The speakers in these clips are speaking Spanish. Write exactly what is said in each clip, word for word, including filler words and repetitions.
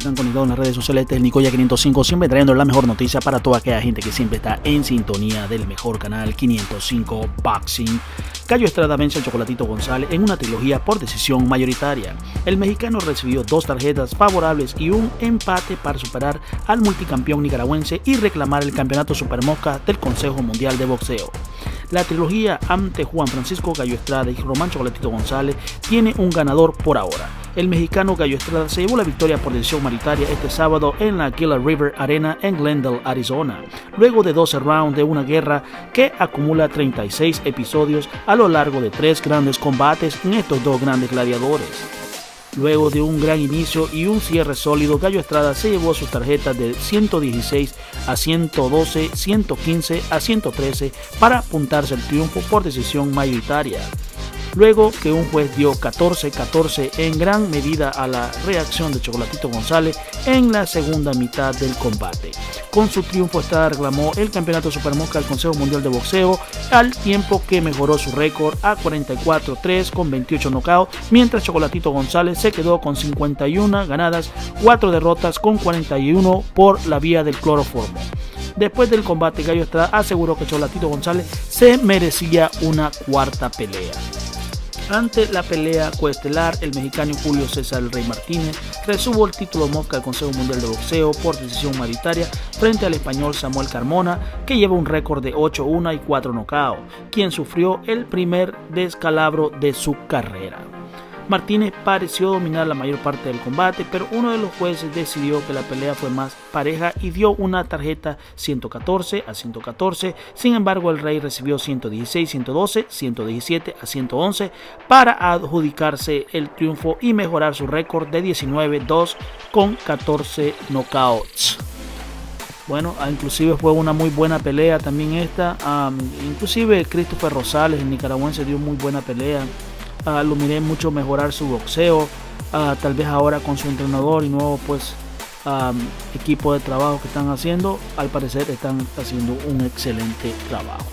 están conectados en las redes sociales. Este es el Nicoya quinientos cinco, siempre trayendo la mejor noticia para toda aquella gente que siempre está en sintonía del mejor canal quinientos cinco Boxing. Cayo Estrada vence al Chocolatito González en una trilogía por decisión mayoritaria. El mexicano recibió dos tarjetas favorables y un empate para superar al multicampeón nicaragüense y reclamar el campeonato Supermosca del Consejo Mundial de Boxeo. La trilogía ante Juan Francisco Cayo Estrada y Román Chocolatito González tiene un ganador por ahora. El mexicano Cayo Estrada se llevó la victoria por decisión mayoritaria este sábado en la Gila River Arena en Glendale, Arizona, luego de doce rounds de una guerra que acumula treinta y seis episodios a lo largo de tres grandes combates en estos dos grandes gladiadores. Luego de un gran inicio y un cierre sólido, Cayo Estrada se llevó sus tarjetas de ciento dieciséis a ciento doce, ciento quince a ciento trece para apuntarse al triunfo por decisión mayoritaria. Luego que un juez dio catorce catorce en gran medida a la reacción de Chocolatito González en la segunda mitad del combate. Con su triunfo, Estrada reclamó el campeonato Supermosca del Consejo Mundial de Boxeo, al tiempo que mejoró su récord a cuarenta y cuatro tres con veintiocho knockouts, mientras Chocolatito González se quedó con cincuenta y una ganadas, cuatro derrotas con cuarenta y uno por la vía del cloroformo. Después del combate, Cayo Estrada aseguró que Chocolatito González se merecía una cuarta pelea. Ante la pelea coestelar, el mexicano Julio César Rey Martínez retuvo el título mosca del Consejo Mundial de Boxeo por decisión mayoritaria frente al español Samuel Carmona, que lleva un récord de ocho uno y cuatro knockouts, quien sufrió el primer descalabro de su carrera. Martínez pareció dominar la mayor parte del combate, pero uno de los jueces decidió que la pelea fue más pareja y dio una tarjeta ciento catorce a ciento catorce. Sin embargo, el Rey recibió ciento dieciséis a ciento doce, ciento diecisiete a ciento once para adjudicarse el triunfo y mejorar su récord de diecinueve dos con catorce knockouts. Bueno, inclusive fue una muy buena pelea también esta. Um, inclusive Christopher Rosales, el nicaragüense, dio muy buena pelea. Uh, lo miré mucho mejorar su boxeo, uh, tal vez ahora con su entrenador y nuevo pues um, equipo de trabajo que están haciendo, al parecer están haciendo un excelente trabajo.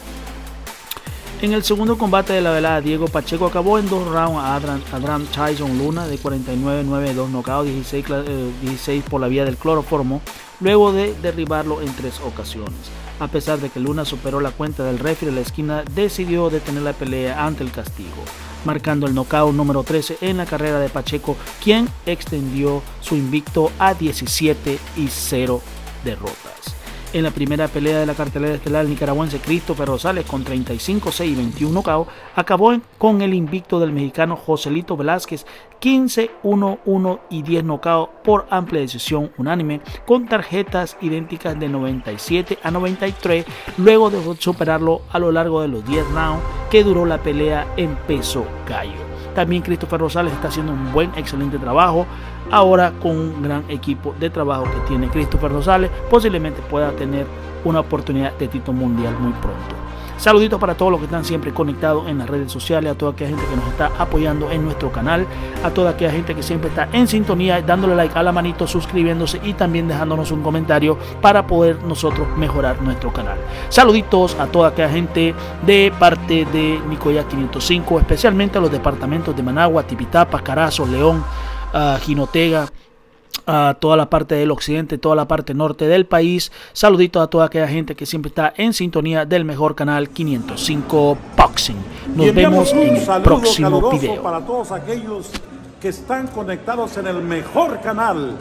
En el segundo combate de la velada, Diego Pacheco acabó en dos rounds a Adrian, Adrian Tyson Luna de cuarenta y nueve nueve, dos knockouts, dieciséis, eh, dieciséis por la vía del cloroformo, luego de derribarlo en tres ocasiones. A pesar de que Luna superó la cuenta del referee, la esquina decidió detener la pelea ante el castigo, marcando el knockout número trece en la carrera de Pacheco, quien extendió su invicto a diecisiete y cero derrotas. En la primera pelea de la cartelera estelar, el nicaragüense Christopher Rosales, con treinta y cinco seis y veintiún knockouts, acabó con el invicto del mexicano Joselito Velázquez, quince uno uno y diez knockouts por amplia decisión unánime, con tarjetas idénticas de noventa y siete a noventa y tres, luego de superarlo a lo largo de los diez rounds que duró la pelea en peso gallo. También Christopher Rosales está haciendo un buen, excelente trabajo. Ahora con un gran equipo de trabajo que tiene Christopher Rosales, posiblemente pueda tener una oportunidad de título mundial muy pronto. Saluditos para todos los que están siempre conectados en las redes sociales, a toda aquella gente que nos está apoyando en nuestro canal, a toda aquella gente que siempre está en sintonía, dándole like a la manito, suscribiéndose y también dejándonos un comentario para poder nosotros mejorar nuestro canal. Saluditos a toda aquella gente de parte de Nicoya quinientos cinco, especialmente a los departamentos de Managua, Tipitapa, Carazo, León, uh, Jinotega, a toda la parte del occidente, toda la parte norte del país. Saluditos a toda aquella gente que siempre está en sintonía del mejor canal quinientos cinco Boxing. Nos vemos en el próximo video. Para todos aquellos que están conectados en el mejor canal,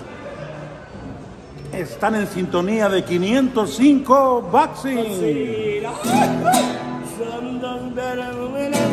están en sintonía de quinientos cinco Boxing.